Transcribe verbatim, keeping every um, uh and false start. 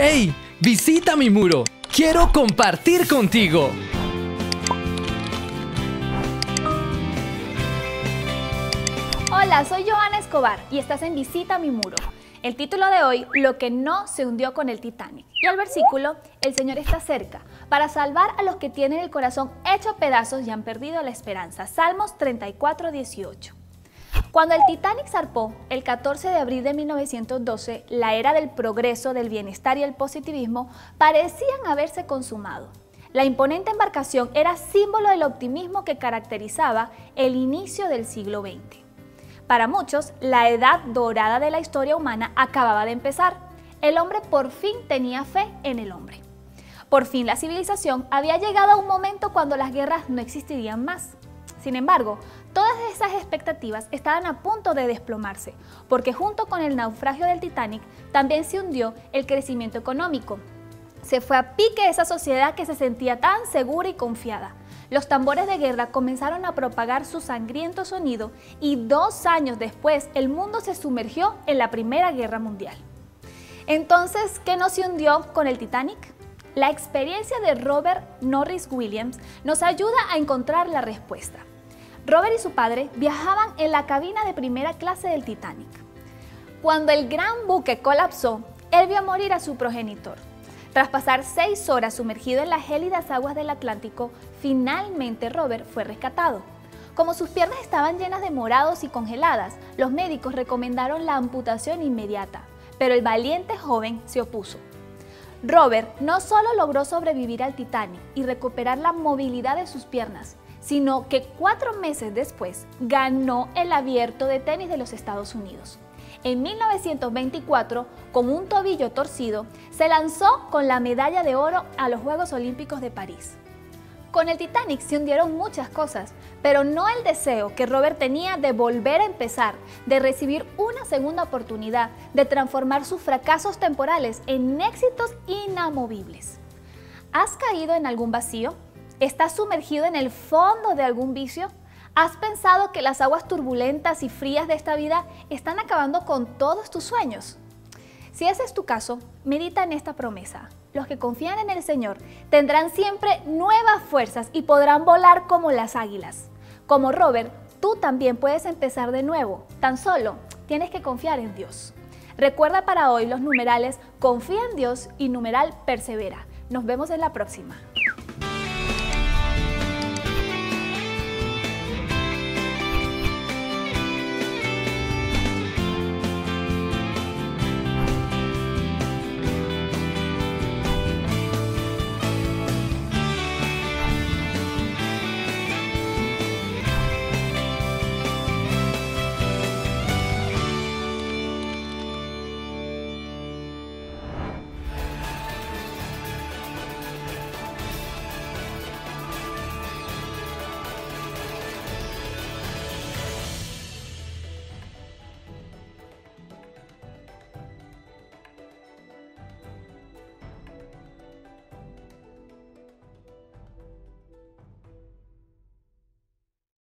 ¡Hey! ¡Visita mi muro! ¡Quiero compartir contigo! Hola, soy Joana Escobar y estás en Visita mi muro. El título de hoy, Lo que no se hundió con el Titanic. Y el versículo, el Señor está cerca, para salvar a los que tienen el corazón hecho pedazos y han perdido la esperanza. Salmos treinta y cuatro, dieciocho. Cuando el Titanic zarpó, el catorce de abril de mil novecientos doce, la era del progreso, del bienestar y el positivismo parecían haberse consumado. La imponente embarcación era símbolo del optimismo que caracterizaba el inicio del siglo veinte. Para muchos, la edad dorada de la historia humana acababa de empezar. El hombre por fin tenía fe en el hombre. Por fin la civilización había llegado a un momento cuando las guerras no existirían más. Sin embargo, todas esas expectativas estaban a punto de desplomarse, porque junto con el naufragio del Titanic también se hundió el crecimiento económico. Se fue a pique esa sociedad que se sentía tan segura y confiada. Los tambores de guerra comenzaron a propagar su sangriento sonido y dos años después el mundo se sumergió en la Primera Guerra Mundial. Entonces, ¿qué no se hundió con el Titanic? La experiencia de Robert Norris Williams nos ayuda a encontrar la respuesta. Robert y su padre viajaban en la cabina de primera clase del Titanic. Cuando el gran buque colapsó, él vio morir a su progenitor. Tras pasar seis horas sumergido en las gélidas aguas del Atlántico, finalmente Robert fue rescatado. Como sus piernas estaban llenas de morados y congeladas, los médicos recomendaron la amputación inmediata, pero el valiente joven se opuso. Robert no solo logró sobrevivir al Titanic y recuperar la movilidad de sus piernas, sino que cuatro meses después ganó el Abierto de tenis de los Estados Unidos. En mil novecientos veinticuatro, con un tobillo torcido, se lanzó con la medalla de oro a los Juegos Olímpicos de París. Con el Titanic se hundieron muchas cosas, pero no el deseo que Robert tenía de volver a empezar, de recibir una segunda oportunidad, de transformar sus fracasos temporales en éxitos inamovibles. ¿Has caído en algún vacío? ¿Estás sumergido en el fondo de algún vicio? ¿Has pensado que las aguas turbulentas y frías de esta vida están acabando con todos tus sueños? Si ese es tu caso, medita en esta promesa. Los que confían en el Señor tendrán siempre nuevas fuerzas y podrán volar como las águilas. Como Robert, tú también puedes empezar de nuevo. Tan solo tienes que confiar en Dios. Recuerda para hoy los numerales confía en Dios y numeral persevera. Nos vemos en la próxima.